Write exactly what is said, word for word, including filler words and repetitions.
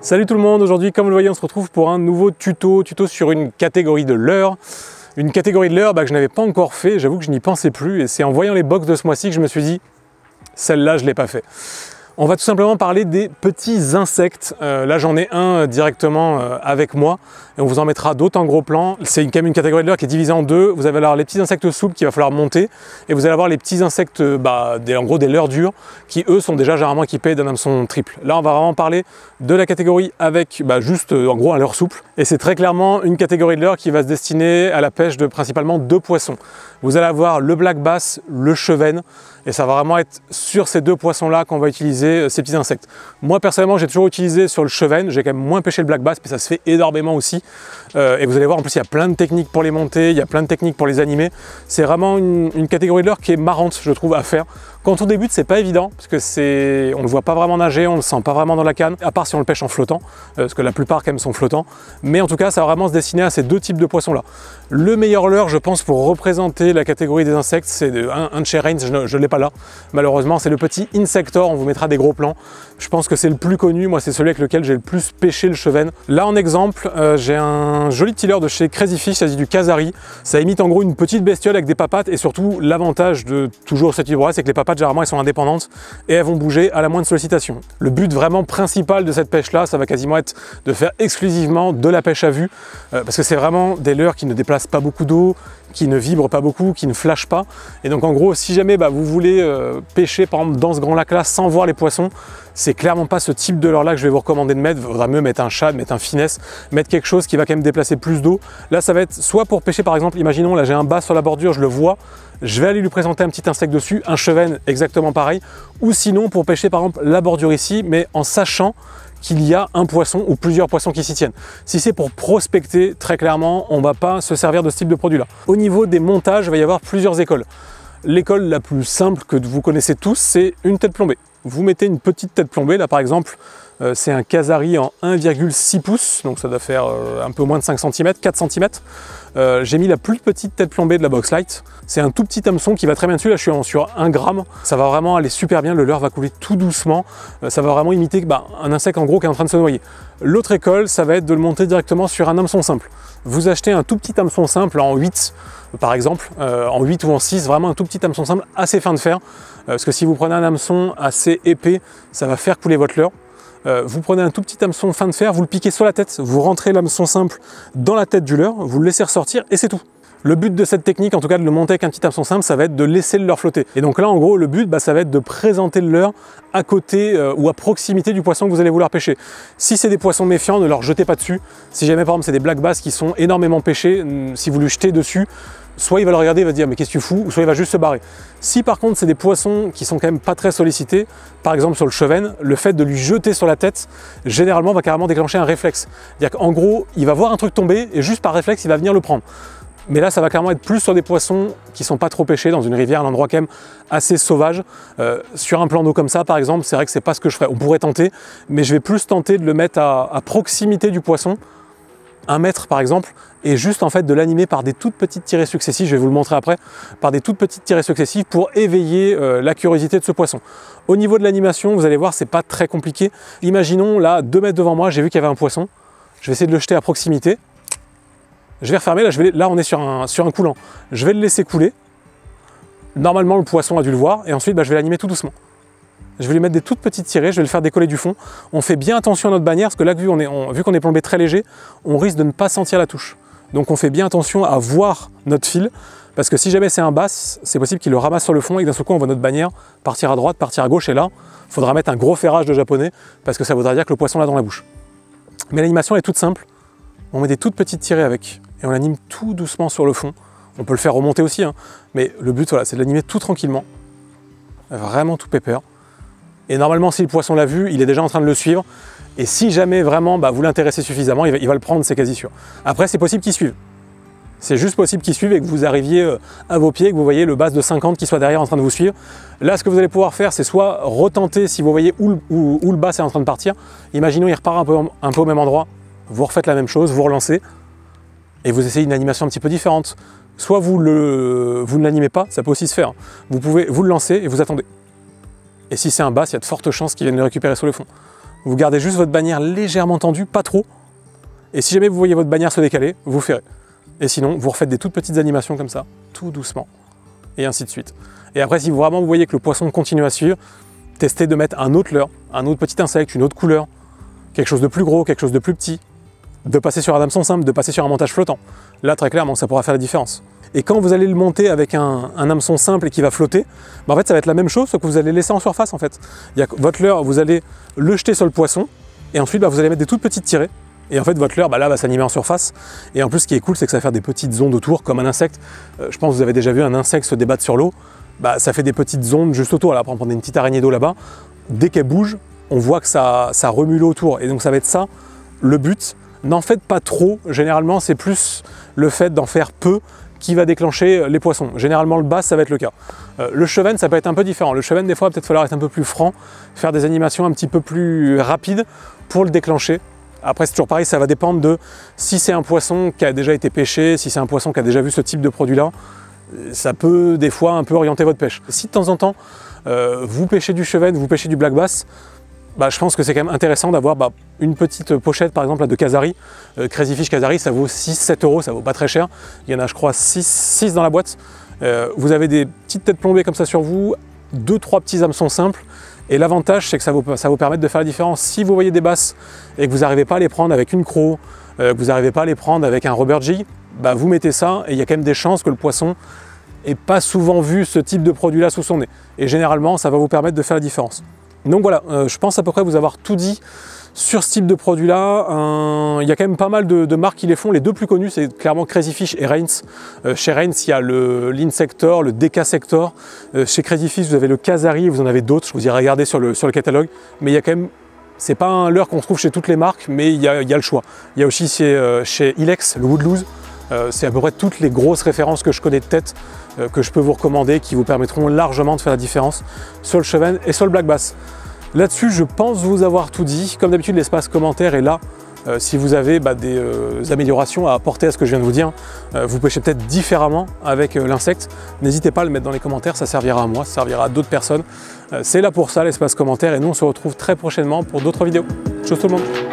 Salut tout le monde, aujourd'hui comme vous le voyez on se retrouve pour un nouveau tuto, tuto sur une catégorie de leurre. Une catégorie de leurre bah, que je n'avais pas encore fait, j'avoue que je n'y pensais plus et c'est en voyant les box de ce mois-ci que je me suis dit celle-là je ne l'ai pas fait. On va tout simplement parler des petits insectes. Euh, là j'en ai un euh, directement euh, avec moi et on vous en mettra d'autres en gros plan. C'est quand même une catégorie de leurre qui est divisée en deux. Vous allez avoir les petits insectes souples qu'il va falloir monter et vous allez avoir les petits insectes, bah, des, en gros des leurres durs qui eux sont déjà généralement équipés d'un hameçon triple. Là on va vraiment parler de la catégorie avec bah, juste euh, en gros un leurre souple et c'est très clairement une catégorie de leurre qui va se destiner à la pêche de principalement deux poissons. Vous allez avoir le black bass, le chevenne. Et ça va vraiment être sur ces deux poissons-là qu'on va utiliser ces petits insectes. Moi, personnellement, j'ai toujours utilisé sur le chevenne. J'ai quand même moins pêché le black bass, mais ça se fait énormément aussi. Euh, et vous allez voir, en plus, il y a plein de techniques pour les monter, il y a plein de techniques pour les animer. C'est vraiment une, une catégorie de leurre qui est marrante, je trouve, à faire. Quand on débute, c'est pas évident, parce que c'est, on ne le voit pas vraiment nager, on ne le sent pas vraiment dans la canne, à part si on le pêche en flottant, euh, parce que la plupart quand même sont flottants. Mais en tout cas, ça va vraiment se destiner à ces deux types de poissons-là. Le meilleur leurre, je pense, pour représenter la catégorie des insectes, c'est de, un, un de chez Rains, je ne l'ai pas là, malheureusement, c'est le petit Insector, on vous mettra des gros plans. Je pense que c'est le plus connu, moi c'est celui avec lequel j'ai le plus pêché le chevenne. Là en exemple, euh, j'ai un joli petit leurre de chez Crazy Fish, ça dit du Kazari. Ça imite en gros une petite bestiole avec des papates et surtout l'avantage de toujours cette fibre-là, c'est que les papates généralement elles sont indépendantes et elles vont bouger à la moindre sollicitation. Le but vraiment principal de cette pêche-là, ça va quasiment être de faire exclusivement de la pêche à vue, euh, parce que c'est vraiment des leurres qui ne déplacent pas beaucoup d'eau, qui ne vibrent pas beaucoup, qui ne flashent pas. Et donc en gros, si jamais bah, vous voulez euh, pêcher par exemple dans ce grand lac là sans voir les poissons, c'est clairement pas ce type de leurre là que je vais vous recommander de mettre. Il vaudra mieux mettre un shad, mettre un finesse, mettre quelque chose qui va quand même déplacer plus d'eau. Là ça va être soit pour pêcher par exemple, imaginons là j'ai un bass sur la bordure, je le vois, je vais aller lui présenter un petit insecte dessus, un chevenne exactement pareil, ou sinon pour pêcher par exemple la bordure ici, mais en sachant qu'il y a un poisson ou plusieurs poissons qui s'y tiennent. Si c'est pour prospecter, très clairement, on ne va pas se servir de ce type de produit-là. Au niveau des montages, il va y avoir plusieurs écoles. L'école la plus simple que vous connaissez tous, c'est une tête plombée. Vous mettez une petite tête plombée, là par exemple, euh, c'est un Kazari en un virgule six pouces, donc ça doit faire euh, un peu moins de cinq centimètres, quatre centimètres. Euh, j'ai mis la plus petite tête plombée de la Boxlight. C'est un tout petit hameçon qui va très bien dessus. Là, je suis en, sur un gramme. Ça va vraiment aller super bien. Le leurre va couler tout doucement. Euh, ça va vraiment imiter bah, un insecte en gros qui est en train de se noyer. L'autre école, ça va être de le monter directement sur un hameçon simple. Vous achetez un tout petit hameçon simple en huit, par exemple, euh, en huit ou en six, vraiment un tout petit hameçon simple assez fin de fer. Euh, parce que si vous prenez un hameçon assez épais, ça va faire couler votre leurre. Euh, vous prenez un tout petit hameçon fin de fer, vous le piquez sur la tête, vous rentrez l'hameçon simple dans la tête du leurre, vous le laissez ressortir et c'est tout. Le but de cette technique, en tout cas de le monter avec un petit hameçon simple, ça va être de laisser le leurre flotter. Et donc là, en gros, le but, bah, ça va être de présenter le leurre à côté euh, ou à proximité du poisson que vous allez vouloir pêcher. Si c'est des poissons méfiants, ne leur jetez pas dessus. Si jamais, par exemple, c'est des black bass qui sont énormément pêchés, si vous lui jetez dessus, soit il va le regarder et va se dire mais qu'est-ce que tu fous, ou soit il va juste se barrer. Si par contre c'est des poissons qui sont quand même pas très sollicités, par exemple sur le chevenne, le fait de lui jeter sur la tête, généralement va carrément déclencher un réflexe. C'est-à-dire qu'en gros, il va voir un truc tomber et juste par réflexe, il va venir le prendre. Mais là, ça va clairement être plus sur des poissons qui sont pas trop pêchés dans une rivière, un endroit quand même assez sauvage. Euh, sur un plan d'eau comme ça, par exemple, c'est vrai que c'est pas ce que je ferais. On pourrait tenter, mais je vais plus tenter de le mettre à, à proximité du poisson, un mètre par exemple, et juste en fait de l'animer par des toutes petites tirées successives, je vais vous le montrer après, par des toutes petites tirées successives pour éveiller euh, la curiosité de ce poisson. Au niveau de l'animation, vous allez voir, c'est pas très compliqué. Imaginons là, deux mètres devant moi, j'ai vu qu'il y avait un poisson. Je vais essayer de le jeter à proximité. Je vais refermer, là, je vais, là on est sur un, sur un coulant. Je vais le laisser couler. Normalement, le poisson a dû le voir, et ensuite bah, je vais l'animer tout doucement. Je vais lui mettre des toutes petites tirées, je vais le faire décoller du fond. On fait bien attention à notre bannière, parce que là, vu qu'on est, on, vu qu'on est plombé très léger, on risque de ne pas sentir la touche. Donc on fait bien attention à voir notre fil, parce que si jamais c'est un bass, c'est possible qu'il le ramasse sur le fond et que d'un seul coup on voit notre bannière partir à droite, partir à gauche, et là, il faudra mettre un gros ferrage de japonais, parce que ça voudra dire que le poisson l'a dans la bouche. Mais l'animation est toute simple, on met des toutes petites tirées avec, et on l'anime tout doucement sur le fond. On peut le faire remonter aussi, hein, mais le but voilà, c'est de l'animer tout tranquillement, vraiment tout pépère. Et normalement, si le poisson l'a vu, il est déjà en train de le suivre. Et si jamais vraiment bah, vous l'intéressez suffisamment, il va, il va le prendre, c'est quasi sûr. Après, c'est possible qu'il suive. C'est juste possible qu'il suive et que vous arriviez à vos pieds, que vous voyez le bass de cinquante qui soit derrière en train de vous suivre. Là, ce que vous allez pouvoir faire, c'est soit retenter si vous voyez où le, où, où le bass est en train de partir. Imaginons, il repart un peu, un peu au même endroit. Vous refaites la même chose, vous relancez et vous essayez une animation un petit peu différente. Soit vous, le, vous ne l'animez pas, ça peut aussi se faire. Vous pouvez vous le lancer et vous attendez. Et si c'est un bass, il y a de fortes chances qu'il vienne le récupérer sur le fond. Vous gardez juste votre bannière légèrement tendue, pas trop. Et si jamais vous voyez votre bannière se décaler, vous ferrez. Et sinon, vous refaites des toutes petites animations comme ça, tout doucement. Et ainsi de suite. Et après, si vraiment vous voyez que le poisson continue à suivre, testez de mettre un autre leurre, un autre petit insecte, une autre couleur, quelque chose de plus gros, quelque chose de plus petit, de passer sur un hameçon simple, de passer sur un montage flottant. Là, très clairement, ça pourra faire la différence. Et quand vous allez le monter avec un, un hameçon simple et qui va flotter, bah en fait, ça va être la même chose, sauf que vous allez le laisser en surface, en fait. Il y a, votre leurre, vous allez le jeter sur le poisson, et ensuite, bah, vous allez mettre des toutes petites tirées. Et en fait, votre leurre, bah, là, va s'animer en surface. Et en plus, ce qui est cool, c'est que ça va faire des petites ondes autour, comme un insecte. Euh, je pense que vous avez déjà vu un insecte se débattre sur l'eau. Bah, ça fait des petites ondes juste autour. Là, après, on prend une petite araignée d'eau là-bas. Dès qu'elle bouge, on voit que ça, ça remue l'eau autour. Et donc, ça va être ça, le but. N'en faites pas trop. Généralement, c'est plus le fait d'en faire peu qui va déclencher les poissons. Généralement, le bass, ça va être le cas. Euh, le cheven, ça peut être un peu différent. Le cheven, des fois, peut-être falloir être un peu plus franc, faire des animations un petit peu plus rapides pour le déclencher. Après, c'est toujours pareil, ça va dépendre de si c'est un poisson qui a déjà été pêché, si c'est un poisson qui a déjà vu ce type de produit-là, ça peut des fois un peu orienter votre pêche. Si de temps en temps, euh, vous pêchez du cheven, vous pêchez du black bass, bah, je pense que c'est quand même intéressant d'avoir bah, une petite pochette par exemple là, de Casari. Euh, Crazy Fish Casari, ça vaut six sept euros, ça vaut pas très cher. Il y en a je crois six dans la boîte. Euh, vous avez des petites têtes plombées comme ça sur vous, deux trois petits hameçons simples. Et l'avantage, c'est que ça vous, ça vous permet de faire la différence. Si vous voyez des basses et que vous n'arrivez pas à les prendre avec une croc, euh, que vous n'arrivez pas à les prendre avec un rubber jig, bah, vous mettez ça et il y a quand même des chances que le poisson n'ait pas souvent vu ce type de produit-là sous son nez. Et généralement, ça va vous permettre de faire la différence. Donc voilà, euh, je pense à peu près vous avoir tout dit sur ce type de produit-là. Euh, il y a quand même pas mal de, de marques qui les font. Les deux plus connus, c'est clairement Crazy Fish et Rains. Euh, chez Rains, il y a le l'Insector, le D K Sector. Euh, chez Crazy Fish, vous avez le Casari, vous en avez d'autres. Je vous irai regarder sur le, sur le catalogue. Mais il y a quand même, c'est pas un leurre qu'on trouve chez toutes les marques, mais il y a, il y a le choix. Il y a aussi chez, euh, chez Ilex, le Woodlouse. Euh, c'est à peu près toutes les grosses références que je connais de tête, euh, que je peux vous recommander, qui vous permettront largement de faire la différence sur le cheven et sur le black bass. Là-dessus, je pense vous avoir tout dit. Comme d'habitude, l'espace commentaire est là. Euh, si vous avez bah, des euh, améliorations à apporter à ce que je viens de vous dire, euh, vous pêchez peut-être différemment avec euh, l'insecte. N'hésitez pas à le mettre dans les commentaires, ça servira à moi, ça servira à d'autres personnes. Euh, c'est là pour ça, l'espace commentaire, et nous on se retrouve très prochainement pour d'autres vidéos. Ciao tout le monde!